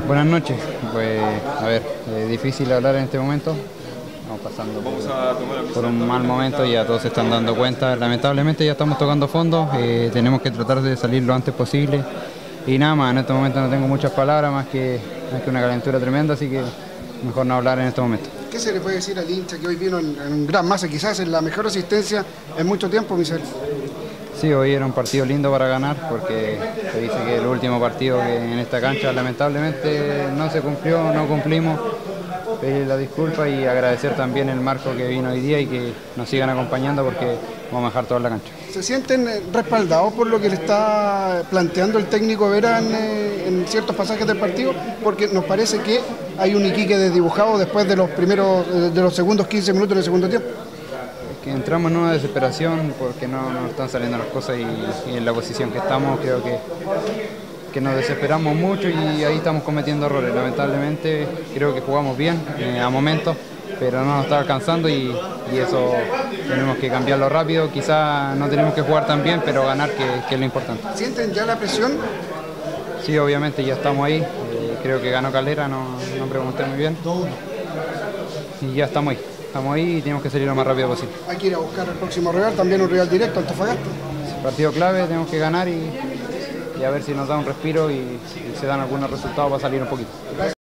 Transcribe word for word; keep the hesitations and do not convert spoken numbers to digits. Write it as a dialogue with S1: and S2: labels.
S1: Buenas noches. Pues, a ver, es difícil hablar en este momento. Estamos pasando por, por un mal momento y ya todos se están dando cuenta. Lamentablemente ya estamos tocando fondo. Eh, tenemos que tratar de salir lo antes posible. Y nada más, en este momento no tengo muchas palabras más que, más que una calentura tremenda, así que mejor no hablar en este momento.
S2: ¿Qué se le puede decir al hincha que hoy vino en, en un gran masa, quizás en la mejor asistencia en mucho tiempo, Michel?
S1: Sí, hoy era un partido lindo para ganar porque se dice que el último partido que en esta cancha lamentablemente no se cumplió, no cumplimos. Pedir la disculpa y agradecer también el marco que vino hoy día y que nos sigan acompañando porque vamos a dejar toda la cancha.
S2: ¿Se sienten respaldados por lo que le está planteando el técnico Vera en, en ciertos pasajes del partido? Porque nos parece que hay un Iquique desdibujado después de los primeros, de los segundos quince minutos del segundo tiempo.
S1: Es que entramos en una desesperación porque no nos están saliendo las cosas y, y en la posición que estamos creo que, que nos desesperamos mucho y ahí estamos cometiendo errores. Lamentablemente creo que jugamos bien eh, a momentos, pero no nos está alcanzando y, y eso tenemos que cambiarlo rápido. Quizás no tenemos que jugar tan bien, pero ganar que, que es lo importante.
S2: ¿Sienten ya la presión?
S1: Sí, obviamente ya estamos ahí. Eh, creo que ganó Calera, no, no pregunté muy bien. Y ya estamos ahí. Estamos ahí y tenemos que salir lo más rápido posible.
S2: Hay que ir a buscar el próximo rival, también un rival directo, Antofagasta.
S1: Partido clave, tenemos que ganar y, y a ver si nos da un respiro y, y se dan algunos resultados para salir un poquito.